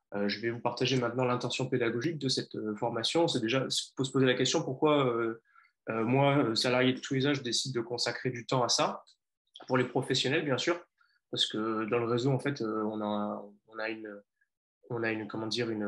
Je vais vous partager maintenant l'intention pédagogique de cette formation. C'est déjà, il faut se poser la question pourquoi moi, salarié de tous les âges, je décide de consacrer du temps à ça, pour les professionnels, bien sûr, parce que dans le réseau, en fait, on a une, comment dire,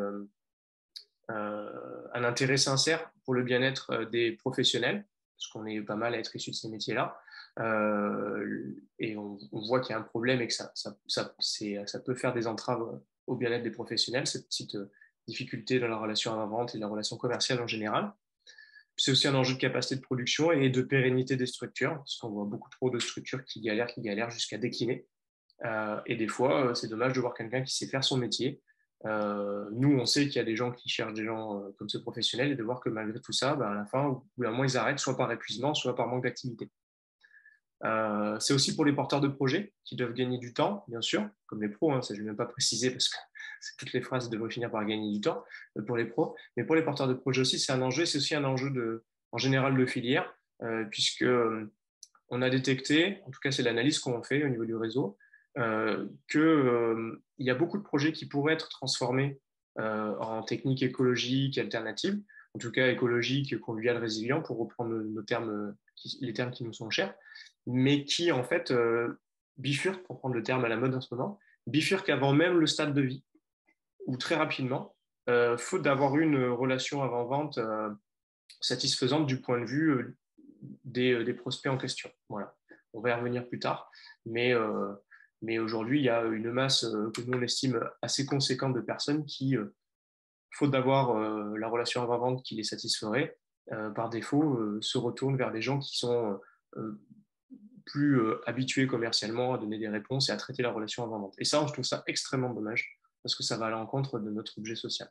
un intérêt sincère pour le bien-être des professionnels, parce qu'on est pas mal à être issus de ces métiers-là. Et on voit qu'il y a un problème et que ça peut faire des entraves au bien-être des professionnels, cette petite difficulté dans la relation avant-vente et la relation commerciale en général. C'est aussi un enjeu de capacité de production et de pérennité des structures, parce qu'on voit beaucoup trop de structures qui galèrent jusqu'à décliner. Et des fois, c'est dommage de voir quelqu'un qui sait faire son métier. Nous, on sait qu'il y a des gens qui cherchent des gens comme ce professionnel et de voir que malgré tout ça, à la fin, au bout d'un moment, ils arrêtent, soit par épuisement, soit par manque d'activité. C'est aussi pour les porteurs de projets qui doivent gagner du temps, bien sûr, comme les pros, hein, ça je ne vais même pas préciser parce que toutes les phrases devraient finir par gagner du temps pour les pros, mais pour les porteurs de projets aussi, c'est un enjeu, c'est aussi un enjeu en général de filière, puisque on a détecté, en tout cas c'est l'analyse qu'on fait au niveau du réseau, qu'il y a beaucoup de projets qui pourraient être transformés en techniques écologiques alternatives, en tout cas écologiques, conviviales, résilients, pour reprendre nos termes, les termes qui nous sont chers, mais qui en fait bifurquent, pour prendre le terme à la mode en ce moment, bifurquent avant même le stade de vie, ou très rapidement, faute d'avoir eu une relation avant-vente satisfaisante du point de vue des prospects en question. Voilà. On va y revenir plus tard, mais aujourd'hui, il y a une masse que nous on estime assez conséquente de personnes qui, faute d'avoir la relation avant-vente qui les satisferait, par défaut, se retournent vers des gens qui sont plus habitués commercialement à donner des réponses et à traiter la relation avant-vente. Et ça, je trouve ça extrêmement dommage parce que ça va à l'encontre de notre objet social.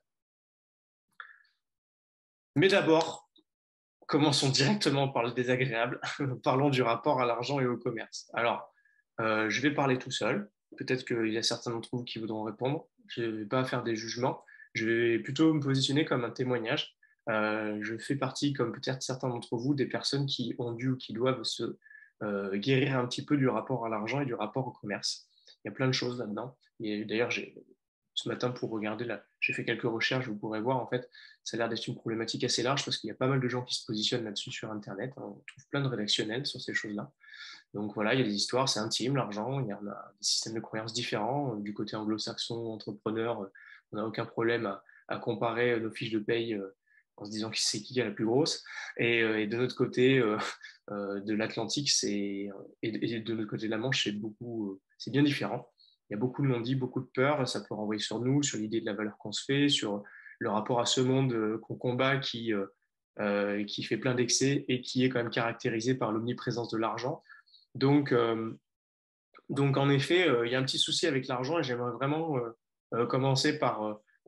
Mais d'abord, commençons directement par le désagréable. Parlons du rapport à l'argent et au commerce. Alors, je vais parler tout seul. Peut-être qu'il y a certains d'entre vous qui voudront répondre. Je ne vais pas faire des jugements. Je vais plutôt me positionner comme un témoignage. Je fais partie, comme peut-être certains d'entre vous, des personnes qui ont dû ou qui doivent se guérir un petit peu du rapport à l'argent et du rapport au commerce. Il y a plein de choses là-dedans. Et d'ailleurs, ce matin, pour regarder là, j'ai fait quelques recherches, vous pourrez voir, en fait, ça a l'air d'être une problématique assez large parce qu'il y a pas mal de gens qui se positionnent là-dessus sur Internet. On trouve plein de rédactionnels sur ces choses-là. Donc voilà, il y a des histoires, c'est intime, l'argent, il y en a des systèmes de croyances différents. Du côté anglo-saxon, entrepreneur, on n'a aucun problème à comparer nos fiches de paye en se disant qui c'est qui a la plus grosse. Et de notre côté de l'Atlantique, et de notre côté de la Manche, c'est bien différent. Il y a beaucoup de non-dits, beaucoup de peur. Ça peut renvoyer sur nous, sur l'idée de la valeur qu'on se fait, sur le rapport à ce monde qu'on combat qui fait plein d'excès et qui est quand même caractérisé par l'omniprésence de l'argent. Donc, en effet, il y a un petit souci avec l'argent et j'aimerais vraiment commencer par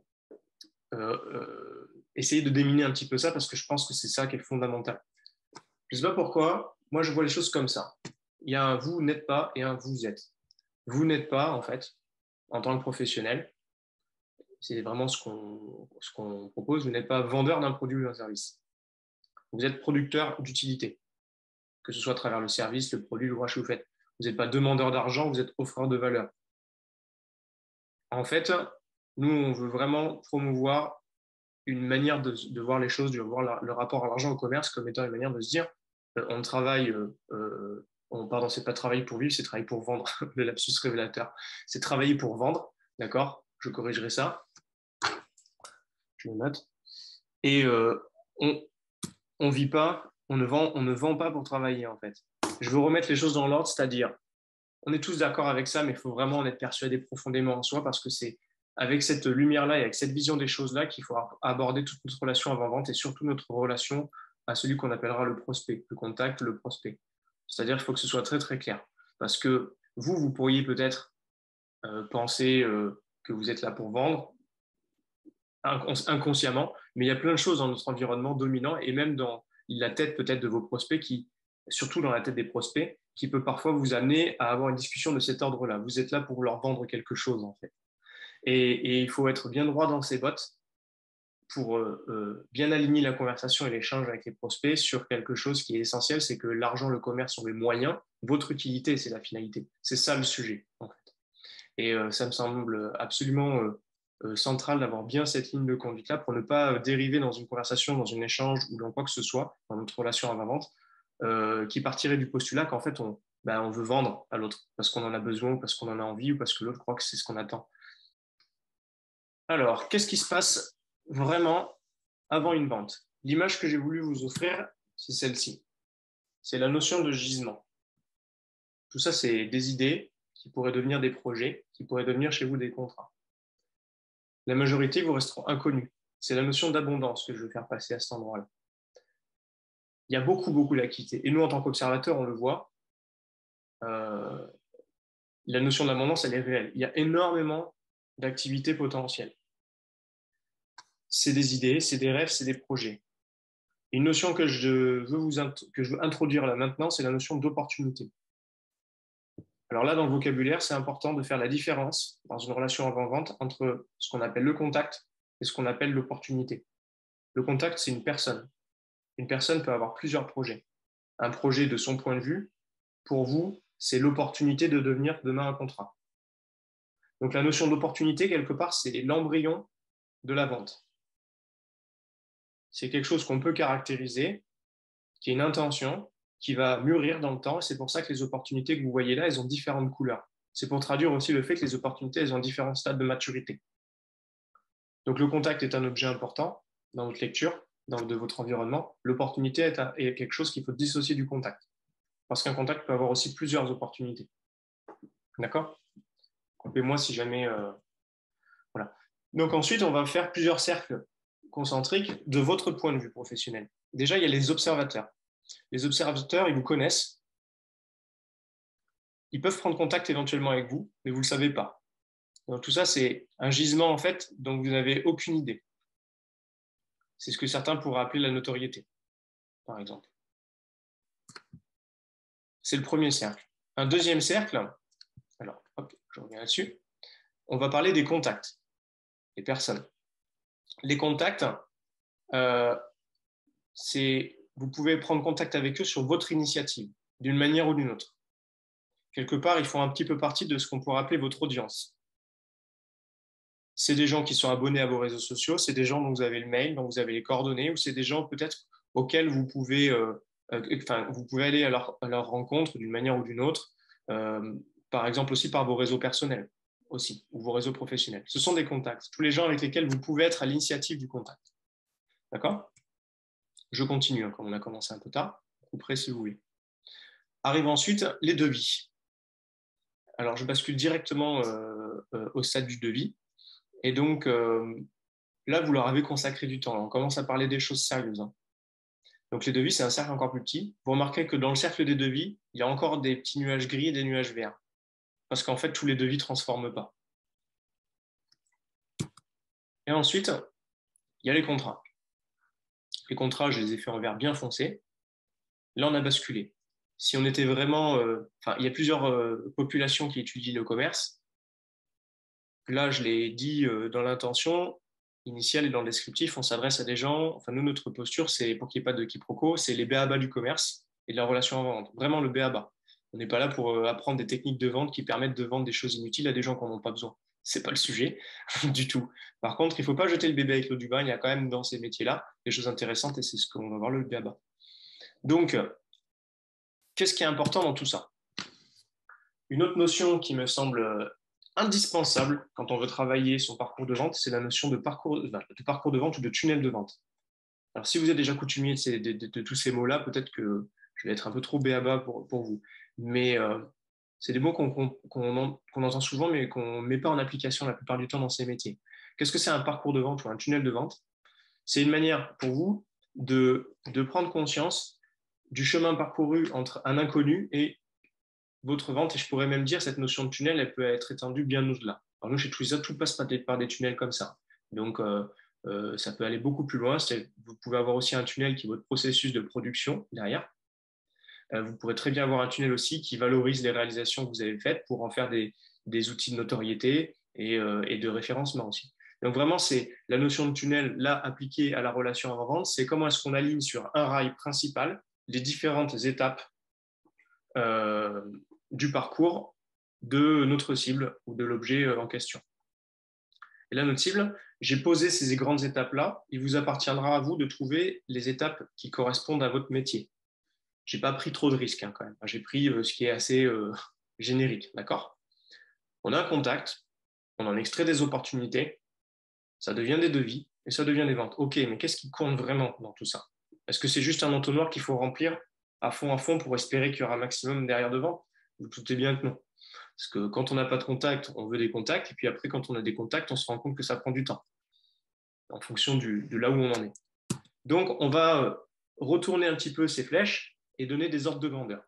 essayer de déminer un petit peu ça parce que je pense que c'est ça qui est fondamental. Je ne sais pas pourquoi, moi je vois les choses comme ça. Il y a un vous n'êtes pas et un vous êtes. Vous n'êtes pas, en fait, en tant que professionnel, c'est vraiment ce qu'on propose, vous n'êtes pas vendeur d'un produit ou d'un service. Vous êtes producteur d'utilité, que ce soit à travers le service, le produit, l'ouvrage que vous faites. Vous n'êtes pas demandeur d'argent, vous êtes offreur de valeur. En fait, nous, on veut vraiment promouvoir une manière de voir les choses, de voir le rapport à l'argent au commerce comme étant une manière de se dire on travaille, pardon, c'est pas travailler pour vivre, c'est travailler pour vendre, le lapsus révélateur. C'est travailler pour vendre, d'accord? Je corrigerai ça, je le note. Et on, on vit pas, on ne vend pas pour travailler en fait. Je veux remettre les choses dans l'ordre, c'est-à-dire on est tous d'accord avec ça, mais il faut vraiment en être persuadé profondément en soi parce que c'est avec cette lumière-là et avec cette vision des choses-là qu'il faut aborder toute notre relation avant-vente et surtout notre relation à celui qu'on appellera le prospect, le contact, le prospect. C'est-à-dire qu'il faut que ce soit très très clair. Parce que vous pourriez peut-être penser que vous êtes là pour vendre inconsciemment, mais il y a plein de choses dans notre environnement dominant et même dans la tête peut-être de vos prospects surtout dans la tête des prospects, qui peut parfois vous amener à avoir une discussion de cet ordre-là. Vous êtes là pour leur vendre quelque chose, en fait. Et il faut être bien droit dans ses bottes pour bien aligner la conversation et l'échange avec les prospects sur quelque chose qui est essentiel, c'est que l'argent, le commerce sont les moyens, votre utilité, c'est la finalité. C'est ça le sujet, en fait. Et ça me semble absolument central d'avoir bien cette ligne de conduite-là pour ne pas dériver dans une conversation, dans un échange ou dans quoi que ce soit, dans notre relation avant-vente, qui partirait du postulat qu'en fait, on veut vendre à l'autre parce qu'on en a besoin, parce qu'on en a envie ou parce que l'autre croit que c'est ce qu'on attend. Alors, qu'est-ce qui se passe vraiment avant une vente? L'image que j'ai voulu vous offrir, c'est celle-ci. C'est la notion de gisement. Tout ça, c'est des idées qui pourraient devenir des projets, qui pourraient devenir chez vous des contrats. La majorité vous resteront inconnus. C'est la notion d'abondance que je veux faire passer à cet endroit-là. Il y a beaucoup, beaucoup d'activités. Et nous, en tant qu'observateurs, on le voit. La notion d'abondance, elle est réelle. Il y a énormément d'activités potentielles. C'est des idées, c'est des rêves, c'est des projets. Une notion que je veux introduire là maintenant, c'est la notion d'opportunité. Alors là, dans le vocabulaire, c'est important de faire la différence dans une relation avant-vente entre ce qu'on appelle le contact et ce qu'on appelle l'opportunité. Le contact, c'est une personne. Une personne peut avoir plusieurs projets. Un projet de son point de vue, pour vous, c'est l'opportunité de devenir demain un contrat. Donc la notion d'opportunité, quelque part, c'est l'embryon de la vente. C'est quelque chose qu'on peut caractériser, qui est une intention, qui va mûrir dans le temps. C'est pour ça que les opportunités que vous voyez là, elles ont différentes couleurs. C'est pour traduire aussi le fait que les opportunités, elles ont différents stades de maturité. Donc le contact est un objet important dans votre lecture, de votre environnement. L'opportunité est quelque chose qu'il faut dissocier du contact. Parce qu'un contact peut avoir aussi plusieurs opportunités. D'accord? Coupez-moi si jamais... Voilà. Donc ensuite, on va faire plusieurs cercles concentriques de votre point de vue professionnel. Déjà, il y a les observateurs. Les observateurs, ils vous connaissent. Ils peuvent prendre contact éventuellement avec vous, mais vous ne le savez pas. Donc, tout ça, c'est un gisement, en fait, dont vous n'avez aucune idée. C'est ce que certains pourraient appeler la notoriété, par exemple. C'est le premier cercle. Un deuxième cercle, alors, hop, je reviens là-dessus, on va parler des contacts, des personnes. Les contacts, vous pouvez prendre contact avec eux sur votre initiative, d'une manière ou d'une autre. Quelque part, ils font un petit peu partie de ce qu'on pourrait appeler votre audience. C'est des gens qui sont abonnés à vos réseaux sociaux, c'est des gens dont vous avez le mail, dont vous avez les coordonnées, ou c'est des gens peut-être auxquels vous pouvez aller à leur rencontre d'une manière ou d'une autre, par exemple aussi par vos réseaux personnels aussi, ou vos réseaux professionnels. Ce sont des contacts, tous les gens avec lesquels vous pouvez être à l'initiative du contact. D'accord? Je continue, hein, comme on a commencé un peu tard, couperez si vous voulez. Arrive ensuite les devis. Alors, je bascule directement au stade du devis. Et donc, là, vous leur avez consacré du temps. Là. On commence à parler des choses sérieuses. Hein. Donc, les devis, c'est un cercle encore plus petit. Vous remarquez que dans le cercle des devis, il y a encore des petits nuages gris et des nuages verts. Parce qu'en fait, tous les devis ne transforment pas. Et ensuite, il y a les contrats. Les contrats, je les ai fait en vert bien foncé. Là, on a basculé. Si on était vraiment... il y a plusieurs populations qui étudient le commerce. Là, je l'ai dit dans l'intention initiale et dans le descriptif, on s'adresse à des gens, enfin nous, notre posture, c'est pour qu'il n'y ait pas de quiproquo, c'est les b.a.-ba du commerce et de la relation avant-vente. Vraiment le b.a.-ba. On n'est pas là pour apprendre des techniques de vente qui permettent de vendre des choses inutiles à des gens qui n'en ont pas besoin. C'est pas le sujet du tout. Par contre, il ne faut pas jeter le bébé avec l'eau du bain. Il y a quand même dans ces métiers-là des choses intéressantes et c'est ce qu'on va voir le b.a.-ba. Donc, qu'est-ce qui est important dans tout ça? Une autre notion qui me semble indispensable quand on veut travailler son parcours de vente, c'est la notion de parcours de vente ou de tunnel de vente. Alors, si vous êtes déjà coutumier de tous ces mots-là, peut-être que je vais être un peu trop béaba pour vous. Mais c'est des mots qu'on entend souvent, mais qu'on ne met pas en application la plupart du temps dans ces métiers. Qu'est-ce que c'est un parcours de vente ou un tunnel de vente? C'est une manière pour vous de prendre conscience du chemin parcouru entre un inconnu et votre vente, et je pourrais même dire cette notion de tunnel, elle peut être étendue bien au-delà. Alors nous, chez Twiza, tout passe par des tunnels comme ça. Donc, ça peut aller beaucoup plus loin. Vous pouvez avoir aussi un tunnel qui est votre processus de production derrière. Vous pourrez très bien avoir un tunnel aussi qui valorise les réalisations que vous avez faites pour en faire des outils de notoriété et de référencement aussi. Donc vraiment, c'est la notion de tunnel là appliquée à la relation avant-vente, c'est comment est-ce qu'on aligne sur un rail principal les différentes étapes du parcours de notre cible ou de l'objet en question. Et là, notre cible, j'ai posé ces grandes étapes-là. Il vous appartiendra à vous de trouver les étapes qui correspondent à votre métier. Je n'ai pas pris trop de risques quand même. J'ai pris ce qui est assez générique. D'accord? On a un contact, on en extrait des opportunités, ça devient des devis et ça devient des ventes. OK, mais qu'est-ce qui compte vraiment dans tout ça? Est-ce que c'est juste un entonnoir qu'il faut remplir à fond pour espérer qu'il y aura un maximum derrière de ventes? Vous doutez bien que non. Parce que quand on n'a pas de contact, on veut des contacts. Et puis après, quand on a des contacts, on se rend compte que ça prend du temps en fonction de là où on en est. Donc, on va retourner un petit peu ces flèches et donner des ordres de grandeur.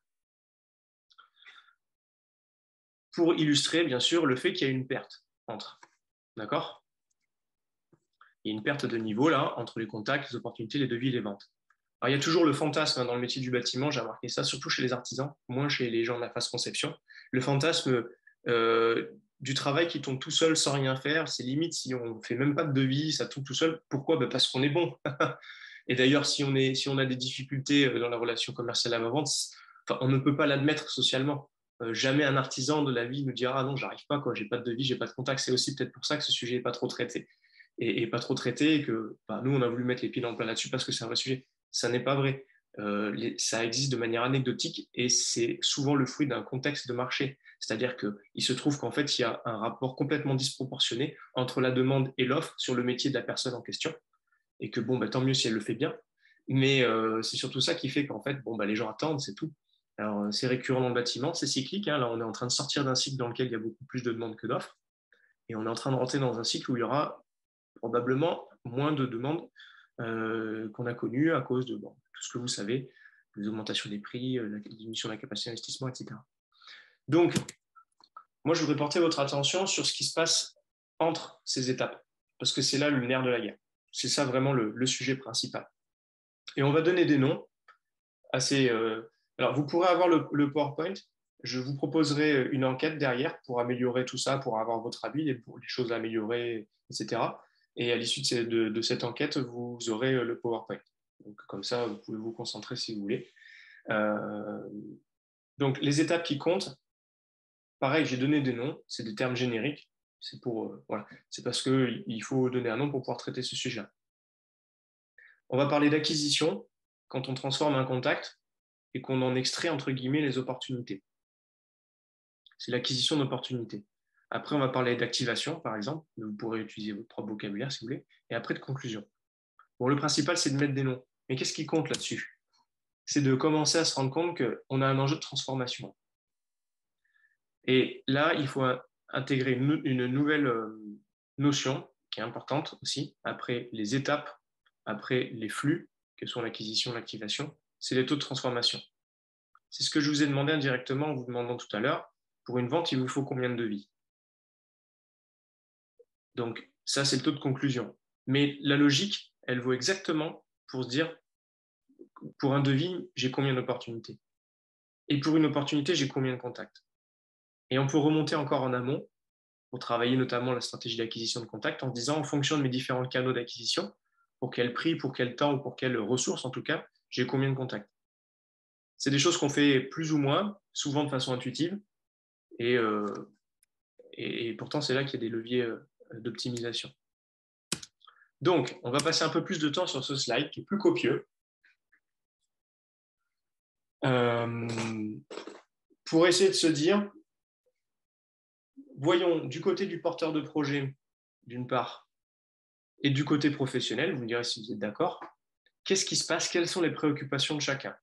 Pour illustrer, bien sûr, le fait qu'il y a une perte entre. D'accord? Il y a une perte de niveau là entre les contacts, les opportunités, les devis et les ventes. Alors, il y a toujours le fantasme dans le métier du bâtiment, j'ai remarqué ça, surtout chez les artisans, moins chez les gens de la phase conception. Le fantasme du travail qui tombe tout seul sans rien faire, c'est limite si on ne fait même pas de devis, ça tombe tout seul. Pourquoi? Parce qu'on est bon. Et d'ailleurs, si on a des difficultés dans la relation commerciale avant-vente, on ne peut pas l'admettre socialement. Jamais un artisan de la vie nous dira ah non, j'arrive pas, j'ai pas de devis, j'ai pas de contact. C'est aussi peut-être pour ça que ce sujet n'est pas trop traité. Et pas trop traité, et que nous, on a voulu mettre les pieds dans le plat là-dessus parce que c'est un vrai sujet. Ça n'est pas vrai. Ça existe de manière anecdotique et c'est souvent le fruit d'un contexte de marché. C'est-à-dire qu'il se trouve qu'en fait, il y a un rapport complètement disproportionné entre la demande et l'offre sur le métier de la personne en question. Et que tant mieux si elle le fait bien. Mais c'est surtout ça qui fait qu'en fait, les gens attendent, c'est tout. Alors, c'est récurrent dans le bâtiment, c'est cyclique. Là, on est en train de sortir d'un cycle dans lequel il y a beaucoup plus de demandes que d'offres. Et on est en train de rentrer dans un cycle où il y aura probablement moins de demandes qu'on a connues à cause de tout ce que vous savez, les augmentations des prix, la diminution de la capacité d'investissement, etc. Donc, moi, je voudrais porter votre attention sur ce qui se passe entre ces étapes, parce que c'est là le nerf de la guerre. C'est ça vraiment le sujet principal. Et on va donner des noms assez. Alors, vous pourrez avoir le PowerPoint. Je vous proposerai une enquête derrière pour améliorer tout ça, pour avoir votre avis, les choses à améliorer, etc. Et à l'issue de cette enquête, vous aurez le PowerPoint. Donc, comme ça, vous pouvez vous concentrer si vous voulez. Donc, les étapes qui comptent, pareil, j'ai donné des noms, c'est des termes génériques. C'est parce qu'il faut donner un nom pour pouvoir traiter ce sujet-là. On va parler d'acquisition quand on transforme un contact et qu'on en extrait, entre guillemets, les opportunités. C'est l'acquisition d'opportunités. Après, on va parler d'activation, par exemple. Vous pourrez utiliser votre propre vocabulaire, si vous voulez. Et après, de conclusion. Bon, le principal, c'est de mettre des noms. Mais qu'est-ce qui compte là-dessus? C'est de commencer à se rendre compte qu'on a un enjeu de transformation. Et là, il faut intégrer une nouvelle notion qui est importante aussi, après les étapes, après les flux, que sont l'acquisition, l'activation, c'est les taux de transformation. C'est ce que je vous ai demandé indirectement en vous demandant tout à l'heure. Pour une vente, il vous faut combien de devis? Donc, ça, c'est le taux de conclusion. Mais la logique, elle vaut exactement pour se dire, pour un devis, j'ai combien d'opportunités? Et pour une opportunité, j'ai combien de contacts? Et on peut remonter encore en amont pour travailler notamment la stratégie d'acquisition de contacts en se disant, en fonction de mes différents canaux d'acquisition, pour quel prix, pour quel temps ou pour quelles ressources, en tout cas, j'ai combien de contacts? C'est des choses qu'on fait plus ou moins, souvent de façon intuitive, et pourtant, c'est là qu'il y a des leviers d'optimisation. Donc, on va passer un peu plus de temps sur ce slide qui est plus copieux. Pour essayer de se dire, voyons du côté du porteur de projet, d'une part, et du côté professionnel, vous me direz si vous êtes d'accord, qu'est-ce qui se passe? Quelles sont les préoccupations de chacun?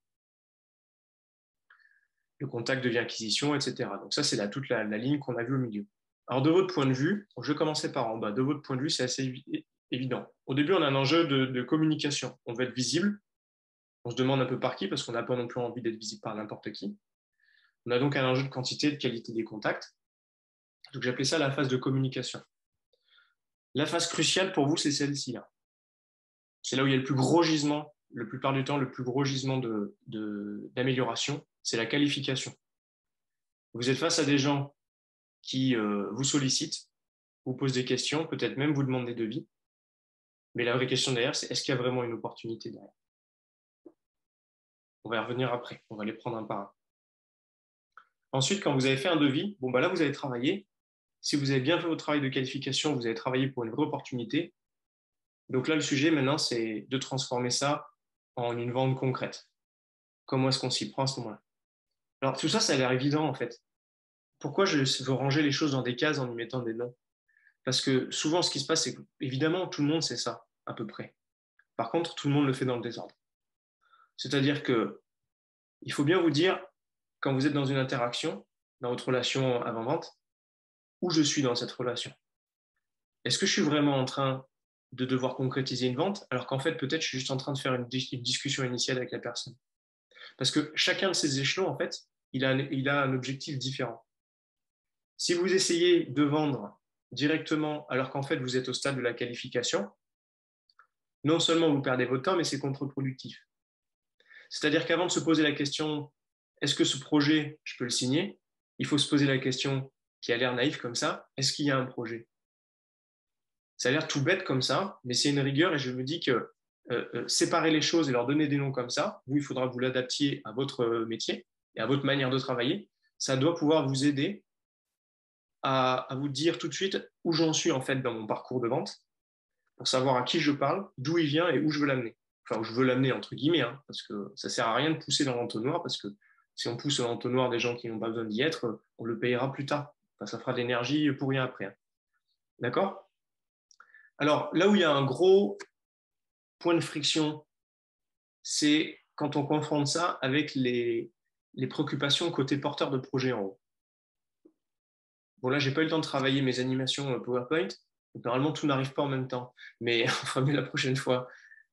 Le contact devient acquisition, etc. Donc ça, c'est toute la ligne qu'on a vue au milieu. Alors, de votre point de vue, je vais commencer par en bas. De votre point de vue, c'est assez évident. Au début, on a un enjeu de communication. On veut être visible. On se demande un peu par qui, parce qu'on n'a pas non plus envie d'être visible par n'importe qui. On a donc un enjeu de quantité et de qualité des contacts. Donc, j'appelais ça la phase de communication. La phase cruciale pour vous, c'est celle-ci. C'est là où il y a le plus gros gisement, la plupart du temps, le plus gros gisement d'amélioration, c'est la qualification. Vous êtes face à des gens qui vous sollicitent, vous posent des questions, peut-être même vous demandent des devis. Mais la vraie question derrière, c'est est-ce qu'il y a vraiment une opportunité derrière? On va y revenir après, on va les prendre un par un. Ensuite, quand vous avez fait un devis, là, vous avez travaillé, Si vous avez bien fait votre travail de qualification, vous avez travaillé pour une vraie opportunité. Donc là, le sujet maintenant, c'est de transformer ça en une vente concrète. Comment est-ce qu'on s'y prend à ce moment-là? Alors, tout ça, ça a l'air évident en fait. Pourquoi je veux ranger les choses dans des cases en y mettant des noms? Parce que souvent, ce qui se passe, c'est que, évidemment, tout le monde sait ça, à peu près. Par contre, tout le monde le fait dans le désordre. C'est-à-dire que il faut bien vous dire, quand vous êtes dans une interaction, dans votre relation avant-vente, où je suis dans cette relation. Est-ce que je suis vraiment en train de devoir concrétiser une vente, alors qu'en fait, peut-être, je suis juste en train de faire une discussion initiale avec la personne. Parce que chacun de ces échelons, en fait, il a un objectif différent. Si vous essayez de vendre directement, alors qu'en fait, vous êtes au stade de la qualification, non seulement vous perdez votre temps, mais c'est contre-productif. C'est-à-dire qu'avant de se poser la question, est-ce que ce projet, je peux le signer? Il faut se poser la question qui a l'air naïf comme ça, est-ce qu'il y a un projet? Ça a l'air tout bête comme ça, mais c'est une rigueur et je me dis que séparer les choses et leur donner des noms comme ça, vous, il faudra que vous l'adaptiez à votre métier et à votre manière de travailler. Ça doit pouvoir vous aider à vous dire tout de suite où j'en suis en fait dans mon parcours de vente, pour savoir à qui je parle, d'où il vient et où je veux l'amener. Enfin, où je veux l'amener entre guillemets, hein, parce que ça sert à rien de pousser dans l'entonnoir, parce que si on pousse dans l'entonnoir des gens qui n'ont pas besoin d'y être, on le payera plus tard. Enfin, ça fera de l'énergie pour rien après. Hein. D'accord? Alors, là où il y a un gros point de friction, c'est quand on confronte ça avec les préoccupations côté porteur de projet en haut. Bon, là, j'ai pas eu le temps de travailler mes animations PowerPoint. Donc, normalement, tout n'arrive pas en même temps. Mais on fera mieux la prochaine fois.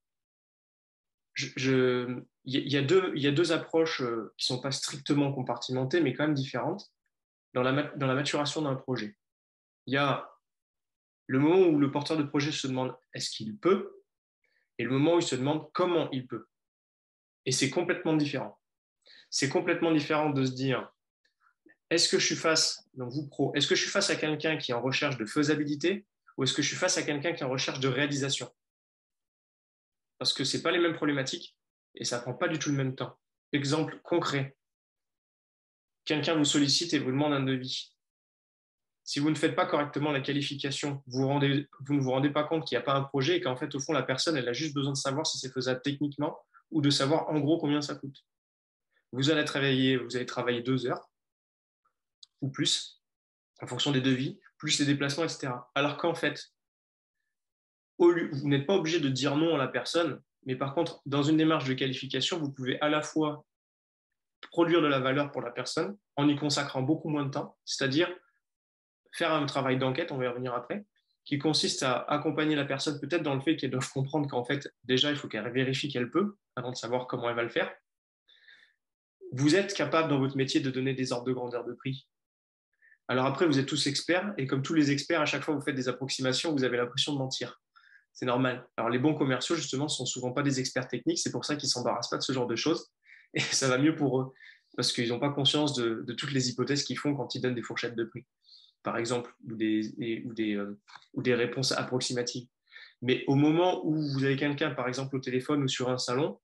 Il y a deux approches qui ne sont pas strictement compartimentées, mais quand même différentes dans la maturation d'un projet. Il y a le moment où le porteur de projet se demande est-ce qu'il peut, et le moment où il se demande comment il peut. Et c'est complètement différent. C'est complètement différent de se dire est-ce que je suis face, donc vous pro, est-ce que je suis face à quelqu'un qui est en recherche de faisabilité ou est-ce que je suis face à quelqu'un qui est en recherche de réalisation? Parce que ce n'est pas les mêmes problématiques et ça ne prend pas du tout le même temps. Exemple concret, quelqu'un vous sollicite et vous demande un devis. Si vous ne faites pas correctement la qualification, vous ne vous rendez pas compte qu'il n'y a pas un projet et qu'en fait, au fond, la personne, elle a juste besoin de savoir si c'est faisable techniquement ou de savoir en gros combien ça coûte. Vous allez travailler 2 heures ou plus en fonction des devis, plus les déplacements, etc. Alors qu'en fait, vous n'êtes pas obligé de dire non à la personne, mais par contre, dans une démarche de qualification, vous pouvez à la fois produire de la valeur pour la personne en y consacrant beaucoup moins de temps, c'est-à-dire faire un travail d'enquête, on va y revenir après, qui consiste à accompagner la personne peut-être dans le fait qu'elle doit comprendre qu'en fait, déjà, il faut qu'elle vérifie qu'elle peut avant de savoir comment elle va le faire. Vous êtes capable dans votre métier de donner des ordres de grandeur de prix. Alors après, vous êtes tous experts et comme tous les experts, à chaque fois que vous faites des approximations, vous avez l'impression de mentir. C'est normal. Alors les bons commerciaux, justement, sont souvent pas des experts techniques, c'est pour ça qu'ils ne s'embarrassent pas de ce genre de choses et ça va mieux pour eux parce qu'ils n'ont pas conscience de toutes les hypothèses qu'ils font quand ils donnent des fourchettes de prix, par exemple, ou des réponses approximatives. Mais au moment où vous avez quelqu'un, par exemple, au téléphone ou sur un salon,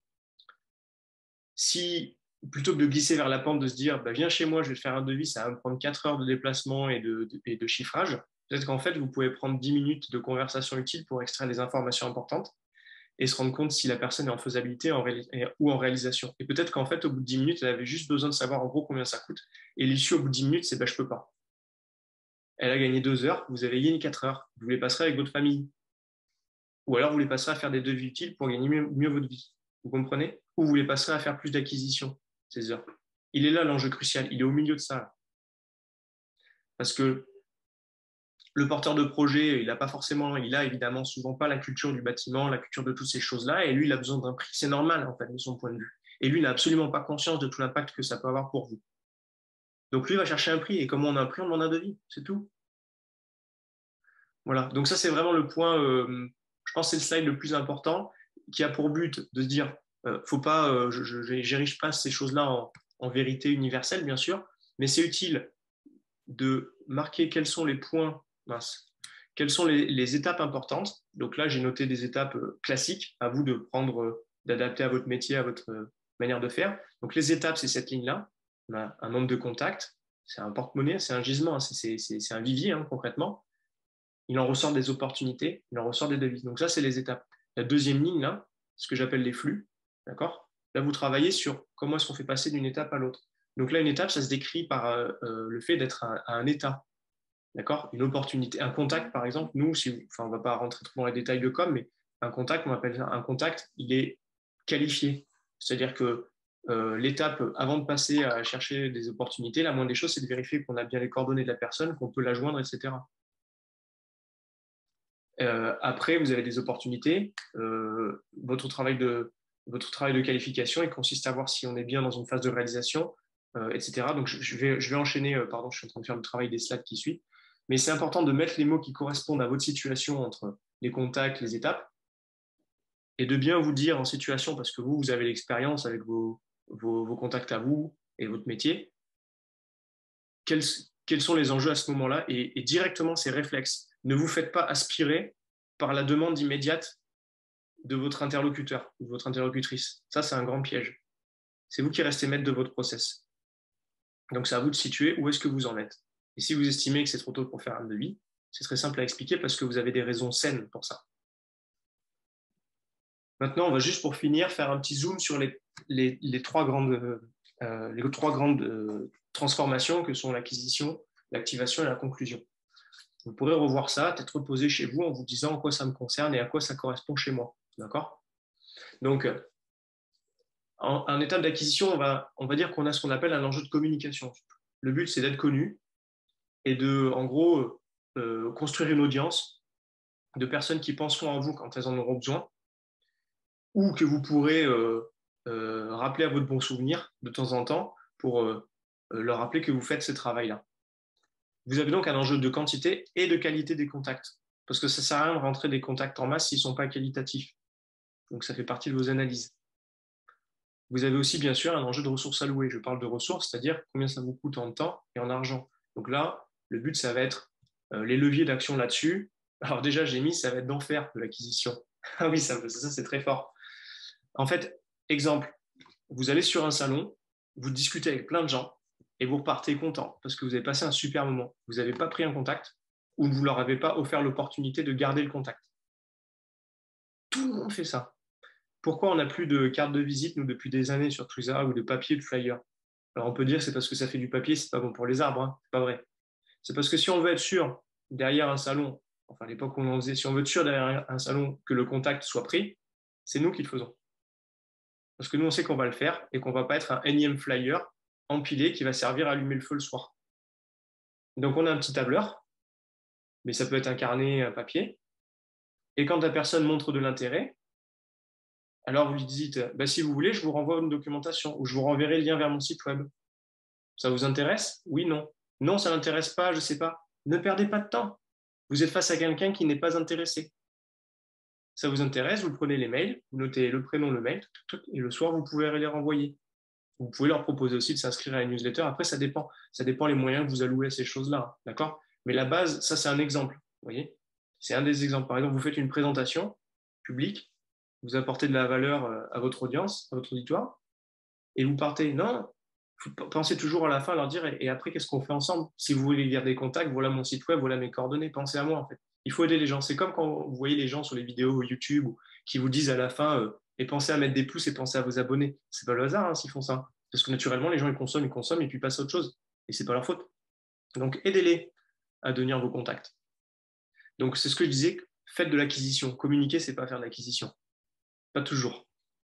si plutôt que de glisser vers la pente, de se dire bah, viens chez moi, je vais te faire un devis, ça va me prendre 4 heures de déplacement et de chiffrage, peut-être qu'en fait, vous pouvez prendre 10 minutes de conversation utile pour extraire des informations importantes et se rendre compte si la personne est en faisabilité ou en réalisation. Et peut-être qu'en fait, au bout de 10 minutes, elle avait juste besoin de savoir en gros combien ça coûte. Et l'issue au bout de 10 minutes, c'est bah, je peux pas. Elle a gagné 2 heures, vous avez gagné 4 heures. Vous les passerez avec votre famille. Ou alors vous les passerez à faire des devis utiles pour gagner mieux votre vie. Vous comprenez? Ou vous les passerez à faire plus d'acquisitions, ces heures. Il est là l'enjeu crucial, il est au milieu de ça. Parce que le porteur de projet, il a évidemment souvent pas la culture du bâtiment, la culture de toutes ces choses-là, et lui, il a besoin d'un prix. C'est normal, en fait, de son point de vue. Et lui, il n'a absolument pas conscience de tout l'impact que ça peut avoir pour vous. Donc lui, il va chercher un prix, et comme on a un prix, on demande un devis, c'est tout. Voilà, donc ça, c'est vraiment le point, je pense que c'est le slide le plus important, qui a pour but de se dire, faut pas, je n'érige pas ces choses-là en vérité universelle, bien sûr, mais c'est utile de marquer quels sont les points, quelles sont les étapes importantes. Donc là, j'ai noté des étapes classiques, à vous de prendre, d'adapter à votre métier, à votre manière de faire. Donc les étapes, c'est cette ligne-là. On a un nombre de contacts, c'est un porte-monnaie, c'est un gisement, hein, c'est un vivier hein, concrètement. Il en ressort des opportunités, il en ressort des devises. Donc ça, c'est les étapes. La deuxième ligne, là, ce que j'appelle les flux, d'accord? Là, vous travaillez sur comment est-ce qu'on fait passer d'une étape à l'autre. Donc là, une étape, ça se décrit par le fait d'être à un état, d'accord? Une opportunité, un contact, par exemple, nous, enfin, on ne va pas rentrer trop dans les détails de com, mais un contact, on appelle ça un contact, il est qualifié. C'est-à-dire que l'étape, avant de passer à chercher des opportunités, la moindre des choses, c'est de vérifier qu'on a bien les coordonnées de la personne, qu'on peut la joindre, etc. Après, vous avez des opportunités. Votre travail de qualification, il consiste à voir si on est bien dans une phase de réalisation, etc. Donc, je vais enchaîner, pardon, je suis en train de faire le travail des slides qui suivent. Mais c'est important de mettre les mots qui correspondent à votre situation entre les contacts, les étapes, et de bien vous dire en situation, parce que vous avez l'expérience avec vos contacts à vous et votre métier, quels sont les enjeux à ce moment-là et directement ces réflexes. Ne vous faites pas aspirer par la demande immédiate de votre interlocuteur ou de votre interlocutrice. Ça, c'est un grand piège. C'est vous qui restez maître de votre process. Donc, c'est à vous de situer où est-ce que vous en êtes. Et si vous estimez que c'est trop tôt pour faire un devis, c'est très simple à expliquer parce que vous avez des raisons saines pour ça. Maintenant, on va juste pour finir faire un petit zoom sur les trois grandes transformations que sont l'acquisition, l'activation et la conclusion. Vous pourrez revoir ça, peut-être reposer chez vous en vous disant en quoi ça me concerne et à quoi ça correspond chez moi. D'accord? Donc, en étape d'acquisition, on va dire qu'on a ce qu'on appelle un enjeu de communication. Le but, c'est d'être connu et de, en gros, construire une audience de personnes qui penseront en vous quand elles en auront besoin ou que vous pourrez rappeler à votre bon souvenir de temps en temps pour leur rappeler que vous faites ce travail-là. Vous avez donc un enjeu de quantité et de qualité des contacts, parce que ça ne sert à rien de rentrer des contacts en masse s'ils ne sont pas qualitatifs. Donc ça fait partie de vos analyses. Vous avez aussi bien sûr un enjeu de ressources allouées. Je parle de ressources, c'est-à-dire combien ça vous coûte en temps et en argent. Donc là, le but, ça va être les leviers d'action là-dessus. Alors déjà, j'ai mis, ça va être d'en faire de l'acquisition. Ah oui, ça c'est très fort. En fait, exemple, vous allez sur un salon, vous discutez avec plein de gens et vous repartez content parce que vous avez passé un super moment. Vous n'avez pas pris un contact ou vous ne leur avez pas offert l'opportunité de garder le contact. Tout le monde fait ça. Pourquoi on n'a plus de carte de visite, nous, depuis des années sur Twiza ou de papier, de flyer? Alors on peut dire c'est parce que ça fait du papier, c'est pas bon pour les arbres, hein. C'est pas vrai. C'est parce que si on veut être sûr derrière un salon, enfin à l'époque où on en faisait, si on veut être sûr derrière un salon que le contact soit pris, c'est nous qui le faisons. Parce que nous, on sait qu'on va le faire et qu'on ne va pas être un énième flyer empilé qui va servir à allumer le feu le soir. Donc, on a un petit tableur, mais ça peut être un carnet, un papier. Et quand la personne montre de l'intérêt, alors vous lui dites, bah, si vous voulez, je vous renvoie une documentation ou je vous renverrai le lien vers mon site web. Ça vous intéresse? Oui, non. Non, ça n'intéresse pas, je ne sais pas. Ne perdez pas de temps. Vous êtes face à quelqu'un qui n'est pas intéressé. Ça vous intéresse, vous prenez les mails, vous notez le prénom, le mail, et le soir, vous pouvez les renvoyer. Vous pouvez leur proposer aussi de s'inscrire à une newsletter. Après, ça dépend. Ça dépend les moyens que vous allouez à ces choses-là. D'accord? Mais la base, ça, c'est un exemple. Vous voyez? C'est un des exemples. Par exemple, vous faites une présentation publique, vous apportez de la valeur à votre audience, à votre auditoire, et vous partez. Non, pensez toujours à la fin à leur dire et après, qu'est-ce qu'on fait ensemble? Si vous voulez garder des contacts, voilà mon site web, voilà mes coordonnées. Pensez à moi, en fait. Il faut aider les gens. C'est comme quand vous voyez les gens sur les vidéos YouTube qui vous disent à la fin et pensez à mettre des pouces et pensez à vos abonnés. C'est pas le hasard hein, s'ils font ça. Parce que naturellement, les gens ils consomment et puis passent à autre chose. Et c'est pas leur faute. Donc aidez-les à devenir vos contacts. Donc c'est ce que je disais, faites de l'acquisition. Communiquer, c'est pas faire de l'acquisition. Pas toujours.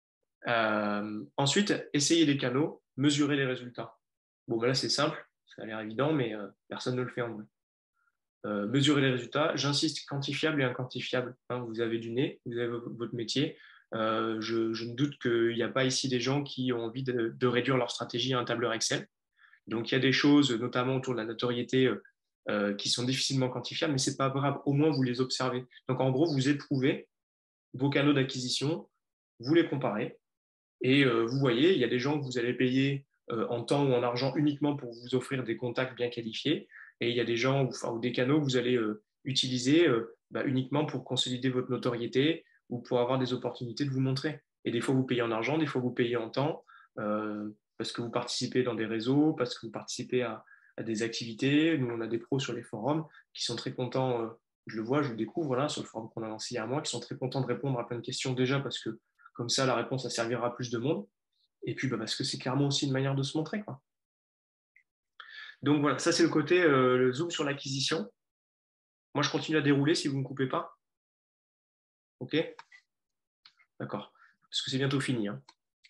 Ensuite, essayez des canaux, mesurez les résultats. Bon, ben là c'est simple, ça a l'air évident, mais personne ne le fait en vrai. Mesurer les résultats. J'insiste, quantifiable et inquantifiable. Hein, vous avez du nez, vous avez votre métier. Je ne doute qu'il n'y a pas ici des gens qui ont envie de réduire leur stratégie à un tableur Excel. Donc, il y a des choses, notamment autour de la notoriété, qui sont difficilement quantifiables, mais ce n'est pas grave. Au moins, vous les observez. Donc, en gros, vous éprouvez vos canaux d'acquisition, vous les comparez, et vous voyez, il y a des gens que vous allez payer en temps ou en argent uniquement pour vous offrir des contacts bien qualifiés. Et il y a des gens ou des canaux que vous allez utiliser uniquement pour consolider votre notoriété ou pour avoir des opportunités de vous montrer. Et des fois, vous payez en argent, des fois, vous payez en temps parce que vous participez dans des réseaux, parce que vous participez à des activités. Nous, on a des pros sur les forums qui sont très contents, je le vois, je le découvre là, sur le forum qu'on a lancé il y a un mois, qui sont très contents de répondre à plein de questions déjà parce que comme ça, la réponse, ça servira à plus de monde. Et puis, parce que c'est clairement aussi une manière de se montrer, quoi. Donc voilà, ça c'est le côté le zoom sur l'acquisition. Moi, je continue à dérouler si vous ne me coupez pas. OK? D'accord. Parce que c'est bientôt fini. Hein.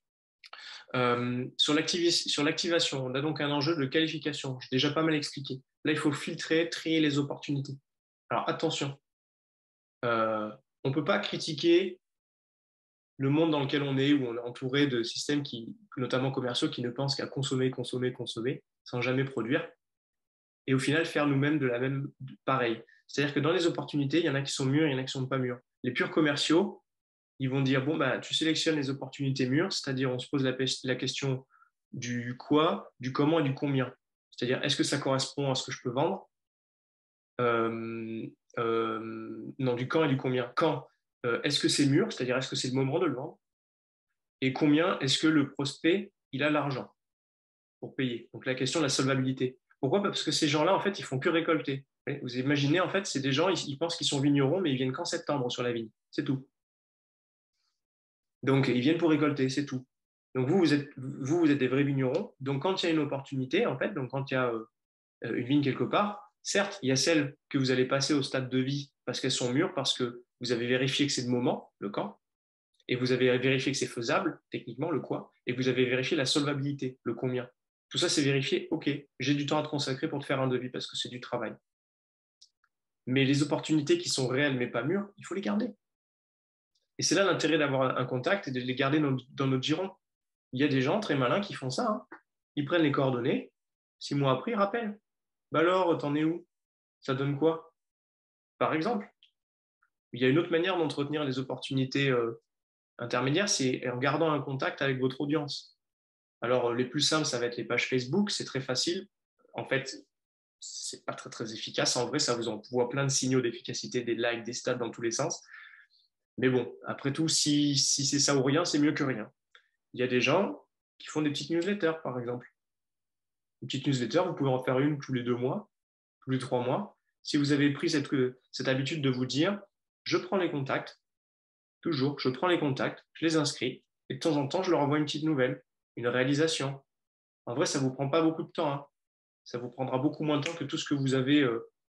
Sur l'activation, on a donc un enjeu de qualification. J'ai déjà pas mal expliqué. Là, il faut filtrer, trier les opportunités. Alors attention, on ne peut pas critiquer le monde dans lequel on est, où on est entouré de systèmes notamment commerciaux, qui ne pensent qu'à consommer, consommer, consommer, sans jamais produire, et au final faire nous-mêmes de la même pareil. C'est-à-dire que dans les opportunités, il y en a qui sont mûres, il y en a qui sont pas mûres. Les purs commerciaux, ils vont dire, bon, bah, tu sélectionnes les opportunités mûres, c'est-à-dire on se pose la question du quoi, du comment et du combien. C'est-à-dire, est-ce que ça correspond à ce que je peux vendre non, du quand et du combien. Quand, est-ce que c'est mûr, c'est-à-dire est-ce que c'est le moment de le vendre? Et combien est-ce que le prospect, il a l'argent pour payer? Donc la question de la solvabilité. Pourquoi? Parce que ces gens-là, en fait, ils font que récolter. Vous imaginez, en fait, c'est des gens, ils pensent qu'ils sont vignerons, mais ils viennent qu'en septembre sur la vigne. C'est tout. Donc, ils viennent pour récolter, c'est tout. Donc, vous êtes des vrais vignerons. Donc, quand il y a une opportunité, en fait, donc quand il y a une vigne quelque part, certes, il y a celles que vous allez passer au stade de vie parce qu'elles sont mûres, parce que vous avez vérifié que c'est le moment, le quand, et vous avez vérifié que c'est faisable, techniquement, le quoi, et vous avez vérifié la solvabilité, le combien. Tout ça, c'est vérifié, OK, j'ai du temps à te consacrer pour te faire un devis parce que c'est du travail. Mais les opportunités qui sont réelles mais pas mûres, il faut les garder. Et c'est là l'intérêt d'avoir un contact et de les garder dans notre giron. Il y a des gens très malins qui font ça. Hein. Ils prennent les coordonnées, 6 mois après, ils rappellent. Bah alors, t'en es où? Ça donne quoi? Par exemple, il y a une autre manière d'entretenir les opportunités intermédiaires, c'est en gardant un contact avec votre audience. Alors, les plus simples, ça va être les pages Facebook, c'est très facile. En fait, c'est pas très, très efficace. En vrai, ça vous envoie plein de signaux d'efficacité, des likes, des stats dans tous les sens. Mais bon, après tout, si c'est ça ou rien, c'est mieux que rien. Il y a des gens qui font des petites newsletters, par exemple. Une petite newsletter, vous pouvez en faire une tous les 2 mois, tous les 3 mois. Si vous avez pris cette habitude de vous dire, je prends les contacts, toujours, je prends les contacts, je les inscris, et de temps en temps, je leur envoie une petite nouvelle, une réalisation. En vrai, ça ne vous prend pas beaucoup de temps. Hein. Ça vous prendra beaucoup moins de temps que tout ce que vous avez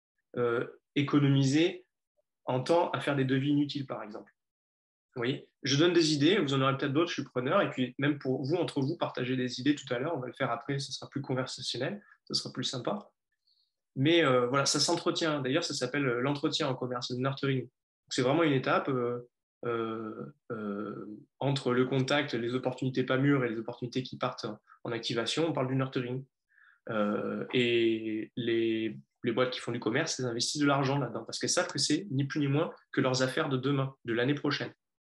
économisé en temps à faire des devis inutiles, par exemple. Vous voyez, je donne des idées, vous en aurez peut-être d'autres, je suis preneur, et puis même pour vous, entre vous, partagez des idées tout à l'heure, on va le faire après, ça sera plus conversationnel, ça sera plus sympa. Mais voilà, ça s'entretient. D'ailleurs, ça s'appelle l'entretien en commerce, le nurturing. C'est vraiment une étape entre le contact, les opportunités pas mûres et les opportunités qui partent en activation. On parle du nurturing. Et les boîtes qui font du commerce, elles investissent de l'argent là-dedans parce qu'elles savent que c'est ni plus ni moins que leurs affaires de demain, de l'année prochaine.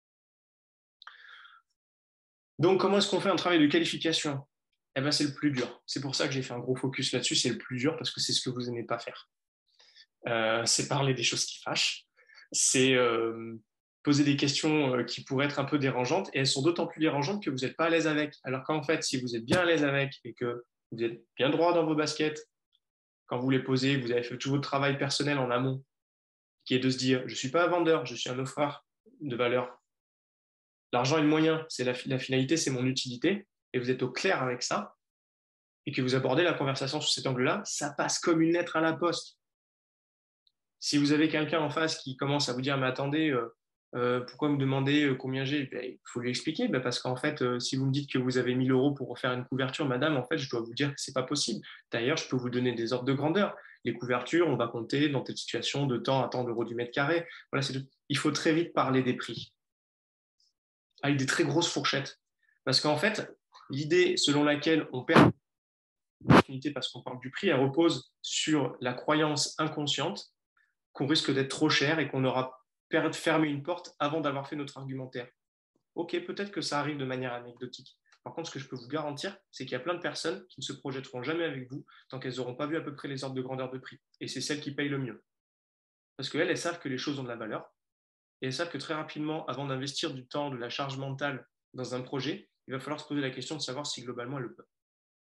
Donc, comment est-ce qu'on fait un travail de qualification? Eh ben, c'est le plus dur. C'est pour ça que j'ai fait un gros focus là-dessus. C'est le plus dur parce que c'est ce que vous n'aimez pas faire. C'est parler des choses qui fâchent. C'est poser des questions qui pourraient être un peu dérangeantes. Et elles sont d'autant plus dérangeantes que vous n'êtes pas à l'aise avec. Alors qu'en fait, si vous êtes bien à l'aise avec et que vous êtes bien droit dans vos baskets, quand vous les posez, vous avez fait tout votre travail personnel en amont, qui est de se dire, je ne suis pas un vendeur, je suis un offreur de valeur. L'argent est le moyen, c'est la finalité, c'est mon utilité. Et vous êtes au clair avec ça, et que vous abordez la conversation sous cet angle-là, ça passe comme une lettre à la poste. Si vous avez quelqu'un en face qui commence à vous dire, mais attendez, pourquoi me demander combien j'ai? Ben, il faut lui expliquer, ben, parce qu'en fait, si vous me dites que vous avez 1 000 euros pour refaire une couverture, madame, en fait, je dois vous dire que ce n'est pas possible. D'ailleurs, je peux vous donner des ordres de grandeur. Les couvertures, on va compter dans telle situation de temps à tant d'euros du mètre carré. Voilà, il faut très vite parler des prix, avec des très grosses fourchettes. Parce qu'en fait, l'idée selon laquelle on perd l'opportunité parce qu'on parle du prix, elle repose sur la croyance inconsciente qu'on risque d'être trop cher et qu'on aura fermé une porte avant d'avoir fait notre argumentaire. Ok, peut-être que ça arrive de manière anecdotique. Par contre, ce que je peux vous garantir, c'est qu'il y a plein de personnes qui ne se projetteront jamais avec vous tant qu'elles n'auront pas vu à peu près les ordres de grandeur de prix. Et c'est celles qui payent le mieux. Parce qu'elles, elles savent que les choses ont de la valeur. Et elles savent que très rapidement, avant d'investir du temps, de la charge mentale dans un projet, il va falloir se poser la question de savoir si globalement elles le peuvent.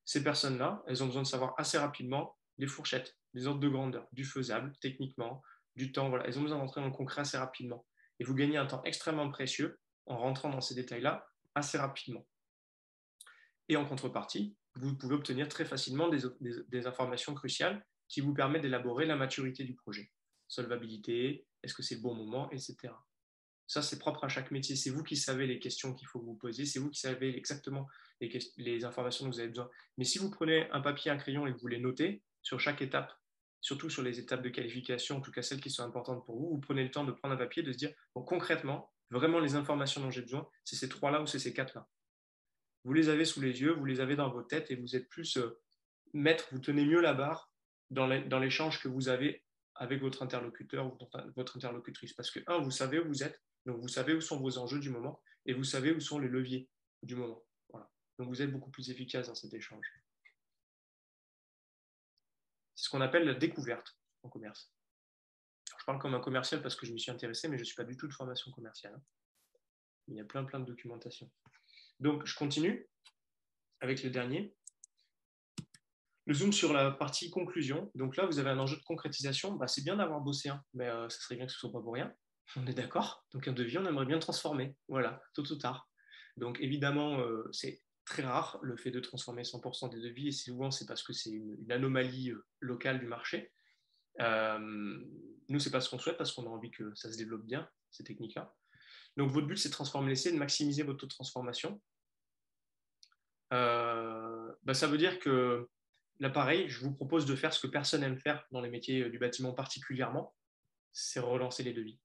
Ces personnes-là, elles ont besoin de savoir assez rapidement les fourchettes, les ordres de grandeur, du faisable, techniquement, du temps. Voilà. Elles ont besoin d'entrer dans le concret assez rapidement. Et vous gagnez un temps extrêmement précieux en rentrant dans ces détails-là assez rapidement. Et en contrepartie, vous pouvez obtenir très facilement des informations cruciales qui vous permettent d'élaborer la maturité du projet. Solvabilité, est-ce que c'est le bon moment, etc. Ça, c'est propre à chaque métier. C'est vous qui savez les questions qu'il faut vous poser. C'est vous qui savez exactement les informations dont vous avez besoin. Mais si vous prenez un papier, un crayon et que vous les notez sur chaque étape, surtout sur les étapes de qualification, en tout cas celles qui sont importantes pour vous, vous prenez le temps de prendre un papier et de se dire, bon, concrètement, vraiment les informations dont j'ai besoin, c'est ces trois-là ou c'est ces quatre-là. Vous les avez sous les yeux, vous les avez dans votre tête et vous êtes plus maître, vous tenez mieux la barre dans l'échange que vous avez avec votre interlocuteur ou votre interlocutrice. Parce que, un, vous savez où vous êtes, donc vous savez où sont vos enjeux du moment et vous savez où sont les leviers du moment. Voilà. Donc vous êtes beaucoup plus efficace dans cet échange. C'est ce qu'on appelle la découverte en commerce. Alors, je parle comme un commercial parce que je m'y suis intéressé, mais je ne suis pas du tout de formation commerciale. Il y a plein de documentation. Donc je continue avec le dernier. Le zoom sur la partie conclusion. Donc là, vous avez un enjeu de concrétisation. Bah, c'est bien d'avoir bossé, hein, mais ça serait bien que ce ne soit pas pour rien. On est d'accord. Donc un devis, on aimerait bien le transformer. Voilà, tôt ou tard. Donc évidemment, c'est très rare le fait de transformer 100% des devis. Et souvent, c'est parce que c'est une anomalie locale du marché. Nous, c'est pas ce qu'on souhaite parce qu'on a envie que ça se développe bien, ces techniques-là. Donc votre but, c'est de transformer l'essai, de maximiser votre taux de transformation. Ça veut dire que là, pareil, je vous propose de faire ce que personne n'aime faire dans les métiers du bâtiment particulièrement, c'est relancer les devis.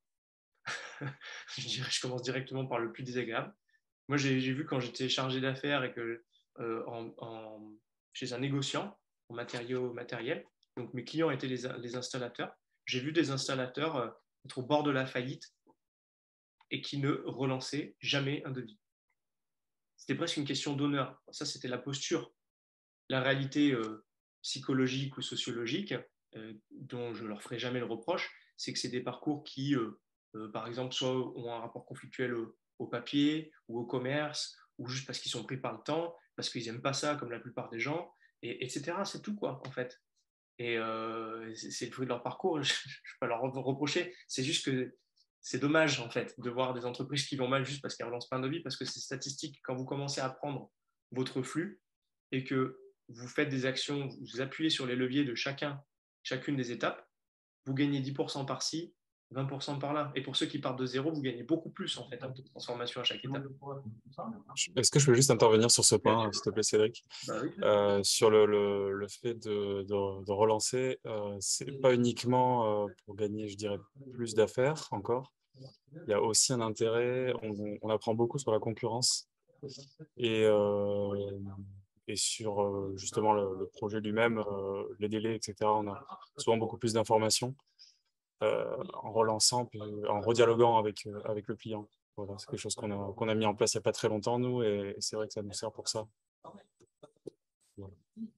Je commence directement par le plus désagréable. Moi, j'ai vu quand j'étais chargé d'affaires et que chez un négociant en matériaux matériels, donc mes clients étaient les installateurs, j'ai vu des installateurs être au bord de la faillite et qui ne relançaient jamais un devis. C'était presque une question d'honneur. Ça, c'était la posture. La réalité psychologique ou sociologique, dont je ne leur ferai jamais le reproche, c'est que c'est des parcours qui, par exemple, soit ont un rapport conflictuel au papier ou au commerce, ou juste parce qu'ils sont pris par le temps, parce qu'ils n'aiment pas ça comme la plupart des gens, etc. C'est tout, quoi, en fait. Et c'est le fruit de leur parcours, je ne vais pas leur reprocher, c'est juste que c'est dommage, en fait, de voir des entreprises qui vont mal juste parce qu'elles relancent pas un devis, parce que c'est statistique. Quand vous commencez à prendre votre flux et que vous faites des actions, vous appuyez sur les leviers de chacune des étapes, vous gagnez 10% par-ci, 20% par-là. Et pour ceux qui partent de zéro, vous gagnez beaucoup plus en fait de transformation à chaque étape. Est-ce que je peux juste intervenir sur ce point, s'il te plaît, Cédric? Bah oui. Sur le fait de relancer, c'est pas uniquement pour gagner, je dirais, plus d'affaires encore. Il y a aussi un intérêt, on apprend beaucoup sur la concurrence et, euh, et sur justement le projet lui-même, les délais, etc. On a souvent beaucoup plus d'informations en relançant, puis en redialoguant avec le client. Voilà, c'est quelque chose qu'on a mis en place il n'y a pas très longtemps, nous, et c'est vrai que ça nous sert pour ça. Voilà.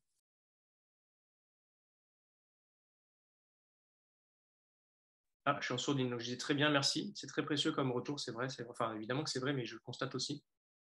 Ah, je suis en sourdine, donc je dis très bien, merci. C'est très précieux comme retour, c'est vrai. Enfin, évidemment que c'est vrai, mais je le constate aussi.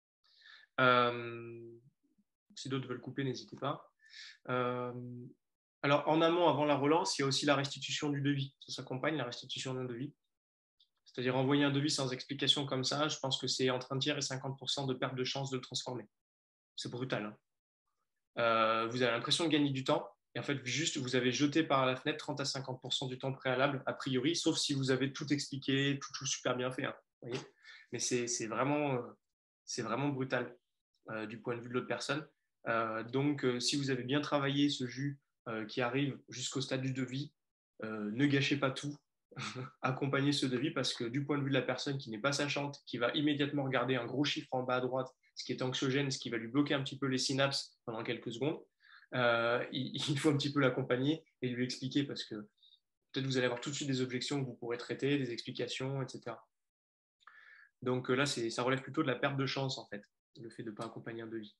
Si d'autres veulent couper, n'hésitez pas. Euh, alors, en amont, avant la relance, il y a aussi la restitution du devis. Ça s'accompagne, la restitution d'un devis. C'est-à-dire envoyer un devis sans explication comme ça, je pense que c'est entre un tiers et 50% de perte de chance de le transformer. C'est brutal. Hein. Vous avez l'impression de gagner du temps, et en fait, juste, vous avez jeté par la fenêtre 30 à 50% du temps préalable, a priori, sauf si vous avez tout expliqué, tout super bien fait. Hein, voyez, mais c'est vraiment brutal du point de vue de l'autre personne. Donc, si vous avez bien travaillé ce jus qui arrive jusqu'au stade du devis, ne gâchez pas tout. Accompagner ce devis parce que du point de vue de la personne qui n'est pas sachante, qui va immédiatement regarder un gros chiffre en bas à droite, ce qui est anxiogène, ce qui va lui bloquer un petit peu les synapses pendant quelques secondes, il faut un petit peu l'accompagner et lui expliquer parce que peut-être vous allez avoir tout de suite des objections que vous pourrez traiter, des explications, etc. Donc là, ça relève plutôt de la perte de chance en fait, le fait de ne pas accompagner un devis.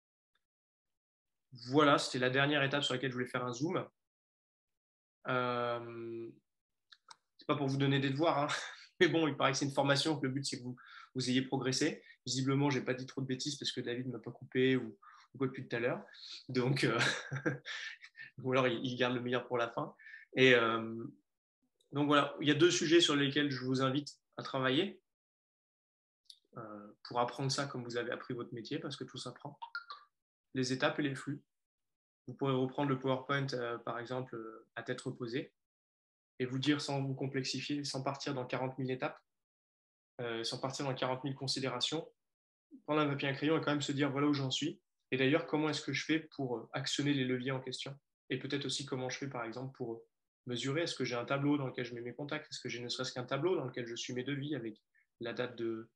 Voilà, c'était la dernière étape sur laquelle je voulais faire un zoom. C'est pas pour vous donner des devoirs, hein. Mais bon, il paraît que c'est une formation, que le but c'est que vous ayez progressé. Visiblement, j'ai pas dit trop de bêtises parce que David ne m'a pas coupé ou pourquoi depuis tout à l'heure. Donc, ou alors il garde le meilleur pour la fin. Et donc voilà, il y a 2 sujets sur lesquels je vous invite à travailler pour apprendre ça comme vous avez appris votre métier, parce que tout s'apprend. Les étapes et les flux. Vous pourrez reprendre le PowerPoint, par exemple, à tête reposée, et vous dire sans vous complexifier, sans partir dans 40 000 étapes, sans partir dans 40 000 considérations, prendre un papier et un crayon et quand même se dire voilà où j'en suis. Et d'ailleurs, comment est-ce que je fais pour actionner les leviers en question? Et peut-être aussi comment je fais, par exemple, pour mesurer, est-ce que j'ai un tableau dans lequel je mets mes contacts? Est-ce que j'ai ne serait-ce qu'un tableau dans lequel je suis mes devis avec la date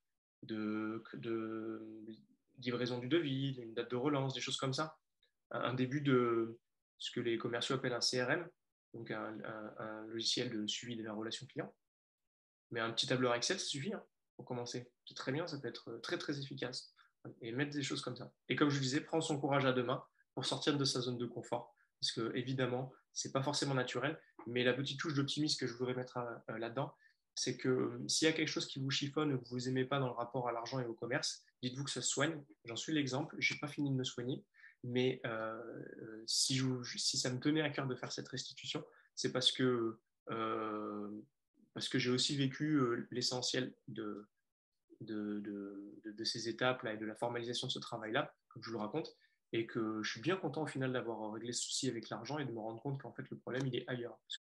de livraison du devis, une date de relance, des choses comme ça. Un début de ce que les commerciaux appellent un CRM, donc un logiciel de suivi de la relation client. Mais un petit tableur Excel, ça suffit hein, pour commencer. C'est très bien, ça peut être très très efficace. Et mettre des choses comme ça. Et comme je vous disais, prendre son courage à deux mains pour sortir de sa zone de confort. Parce que évidemment, c'est pas forcément naturel, mais la petite touche d'optimisme que je voudrais mettre là-dedans, c'est que s'il y a quelque chose qui vous chiffonne ou que vous n'aimez pas dans le rapport à l'argent et au commerce, dites-vous que ça se soigne. J'en suis l'exemple, je n'ai pas fini de me soigner, mais si ça me tenait à cœur de faire cette restitution, c'est parce que j'ai aussi vécu l'essentiel de ces étapes-là et de la formalisation de ce travail-là, comme je vous le raconte, et que je suis bien content au final d'avoir réglé ce souci avec l'argent et de me rendre compte qu'en fait le problème il est ailleurs.